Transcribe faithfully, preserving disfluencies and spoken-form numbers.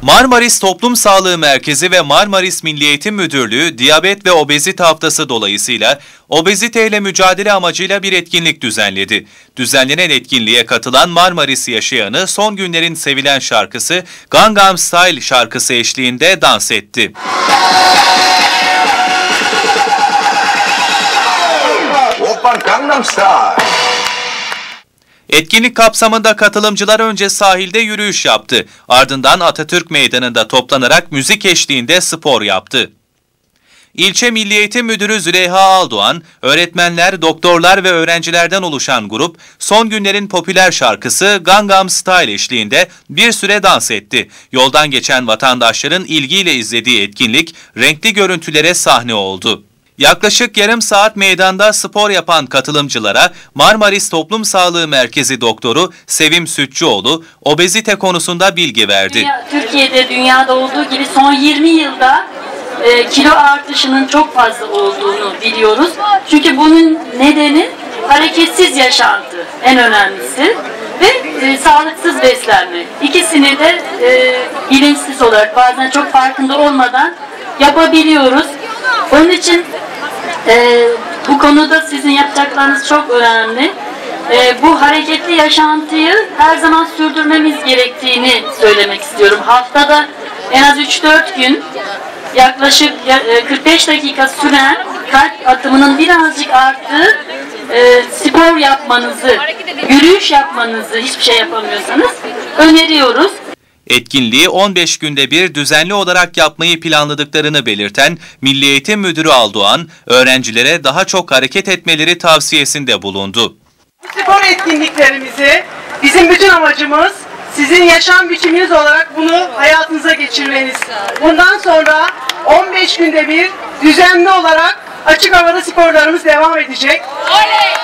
Marmaris Toplum Sağlığı Merkezi ve Marmaris Milli Eğitim Müdürlüğü Diyabet ve Obezite Haftası dolayısıyla obeziteyle mücadele amacıyla bir etkinlik düzenledi. Düzenlenen etkinliğe katılan Marmaris yaşayanı son günlerin sevilen şarkısı Gangnam Style şarkısı eşliğinde dans etti. Oppa Gangnam Style. Etkinlik kapsamında katılımcılar önce sahilde yürüyüş yaptı. Ardından Atatürk Meydanı'nda toplanarak müzik eşliğinde spor yaptı. İlçe Milli Eğitim Müdürü Züleyha Aldoğan, öğretmenler, doktorlar ve öğrencilerden oluşan grup, son günlerin popüler şarkısı Gangnam Style eşliğinde bir süre dans etti. Yoldan geçen vatandaşların ilgiyle izlediği etkinlik, renkli görüntülere sahne oldu. Yaklaşık yarım saat meydanda spor yapan katılımcılara Marmaris Toplum Sağlığı Merkezi Doktoru Sevim Sütçüoğlu obezite konusunda bilgi verdi. Dünya, Türkiye'de dünyada olduğu gibi son yirmi yılda e, kilo artışının çok fazla olduğunu biliyoruz. Çünkü bunun nedeni hareketsiz yaşantı en önemlisi ve e, sağlıksız beslenme. İkisini de e, bilinçsiz olarak bazen çok farkında olmadan yapabiliyoruz. Onun için Ee, bu konuda sizin yapacaklarınız çok önemli. Ee, bu hareketli yaşantıyı her zaman sürdürmemiz gerektiğini söylemek istiyorum. Haftada en az üç dört gün yaklaşık kırk beş dakika süren kalp atımının birazcık arttığı e, spor yapmanızı, yürüyüş yapmanızı hiçbir şey yapamıyorsanız öneriyoruz. Etkinliği on beş günde bir düzenli olarak yapmayı planladıklarını belirten Milli Eğitim Müdürü Aldoğan, öğrencilere daha çok hareket etmeleri tavsiyesinde bulundu. Spor etkinliklerimizi, bizim bütün amacımız sizin yaşam biçiminiz olarak bunu hayatınıza geçirmeniz. Bundan sonra on beş günde bir düzenli olarak açık havada sporlarımız devam edecek.